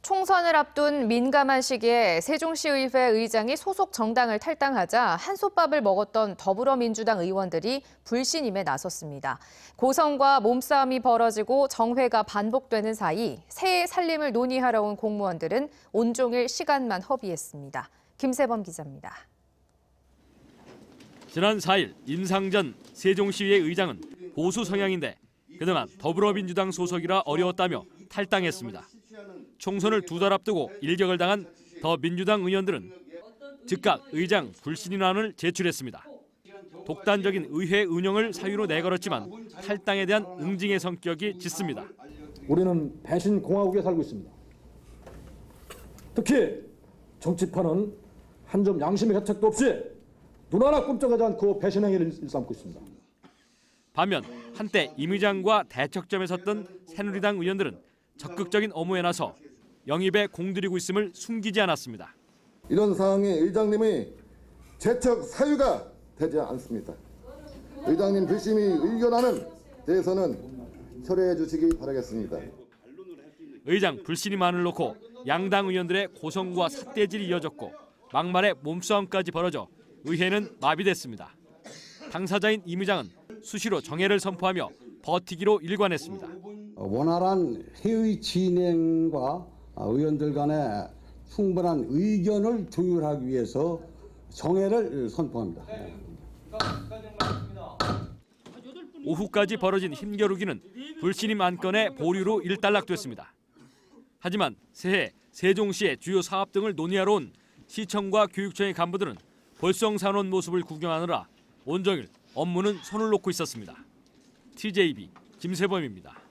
총선을 앞둔 민감한 시기에 세종시의회 의장이 소속 정당을 탈당하자 한솥밥을 먹었던 더불어민주당 의원들이 불신임에 나섰습니다. 고성과 몸싸움이 벌어지고 정회가 반복되는 사이 새해 살림을 논의하러 온 공무원들은 온종일 시간만 허비했습니다. 김세범 기자입니다. 지난 4일 임상전 세종시의회 의장은 보수 성향인데 그동안 더불어민주당 소속이라 어려웠다며 탈당했습니다. 총선을 2달 앞두고 일격을 당한 더민주당 의원들은 즉각 의장 불신임안을 제출했습니다. 독단적인 의회 운영을 사유로 내걸었지만 탈당에 대한 응징의 성격이 짙습니다. 우리는 배신 공화국에 살고 있습니다. 특히 정치판은 한 점 양심의 혜택도 없이 눈 하나 꼼짝하지 않고 배신 행위를 일삼고 있습니다. 반면 한때 임 의장과 대척점에 섰던 새누리당 의원들은 적극적인 업무에 나서 영입에 공들이고 있음을 숨기지 않았습니다. 이런 상황에 의장님의 재척 사유가 되지 않습니다. 의장님 불심이 의견안은 대해서는 철회해 주시기 바라겠습니다. 의장 불신임안을 놓고 양당 의원들의 고성과 삿대질이 이어졌고 막말에 몸싸움까지 벌어져 의회는 마비됐습니다. 당사자인 임 의장은 수시로 정회를 선포하며 버티기로 일관했습니다. 원활한 회의 진행과 의원들 간의 충분한 의견을 조율하기 위해서 정회를 선포합니다. 오후까지 벌어진 힘겨루기는 불신임 안건의 보류로 일단락됐습니다. 하지만 새해 세종시의 주요 사업 등을 논의하러 온 시청과 교육청의 간부들은 볼성산원 모습을 구경하느라 온종일 업무는 손을 놓고 있었습니다. TJB 김세범입니다.